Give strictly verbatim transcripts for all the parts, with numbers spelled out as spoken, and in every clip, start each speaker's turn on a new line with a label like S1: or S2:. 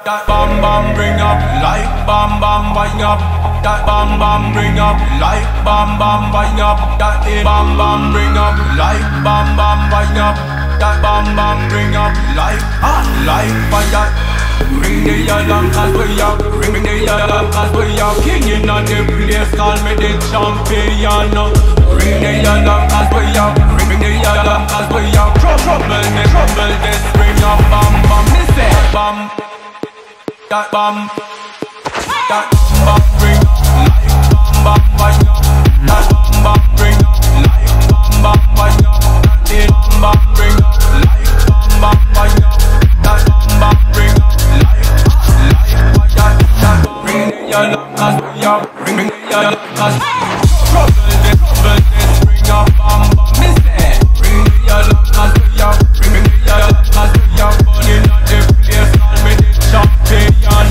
S1: that bam bam bring up, like bam bam bang up. That bam bam bring up, like bam bam bang up. That bam bam bring up, like bam bam bang up. That bam bam bring up, like ah like fire. Ring the alarm cause we out, ring the alarm cause we out. King in on the place, call me the champion. Ring the alarm cause we out, ring the alarm cause we out. Trouble me, trouble this, bring up bam bam. Me say bam, that bam, that bam bring up like bam bam bang up. That bam bam bring up like bam bam bang up. That bam bam bring up like bam bam bang up. That bam bam bring up like like fire. That ring the alarm cause we out, ring the alarm cause trouble this, trouble this, bring up bam bam. Me say ring the alarm cause we out, ring the alarm cause we out. Burning at the place, call me the champion.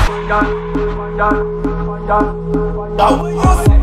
S1: Now what you say?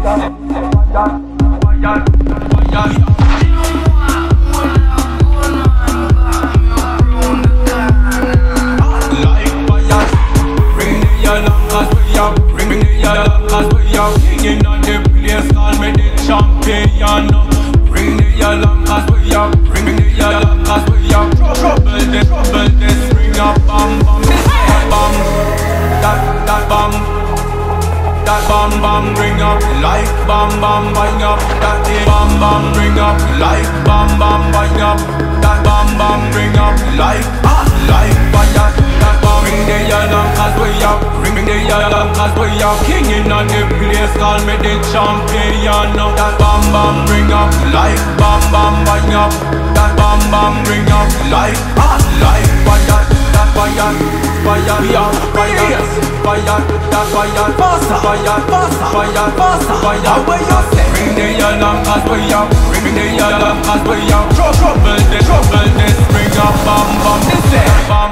S1: Like fire. Ring the alarm cause we out, ring the alarm cause we out. King in on the place, call me the champion. Ring the alarm cause we out, ring the alarm cause we out. Trouble this, trouble this, bring up bam bam. Me say bam, that that bam, that bam bam bring up like bam bam bang up. That bam bam bring up like bam bam bang up. That bam bam bring up like ah like fire. That bam ring the alarm cause we out, ring the alarm cause we out. King in on the place, call me the champion. That bam bam bring up like bam bam bang up. That bam bam bring up like ah like fire. That fire, fire, fire, fire, fire, that fire, faster, fire, faster, fire, faster, fire. Where you say? Ring the alarm cause we out, ring the alarm cause we out. Trouble this, trouble this, bring up bam bam. They say bam,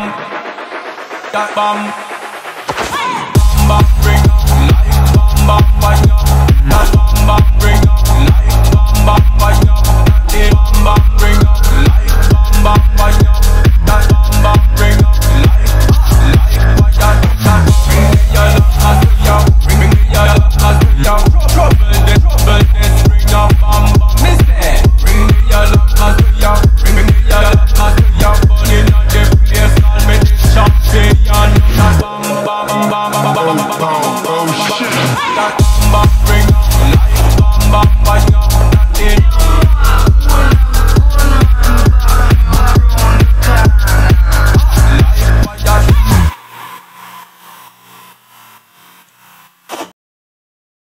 S1: that bam, bam bam bring up like bam bam bang up.